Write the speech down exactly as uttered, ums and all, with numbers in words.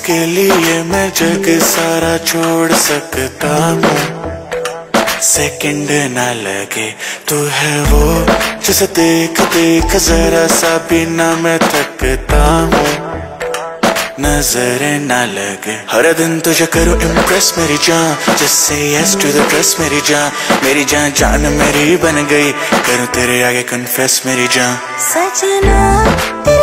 जिसके लिए मैं जग सारा छोड़ सकता हूँ। सेकंड ना लगे तू है वो जिसे देख देख जरा सा भी ना मैं थकता हूँ। नजरें ना लगे हर दिन तुझे करूँ इम्प्रेस मेरी जान, just say yes to the dress मेरी जान। मेरी जान जान मेरी बन गई, करूँ तेरे आगे कन्फेस मेरी जान। सजना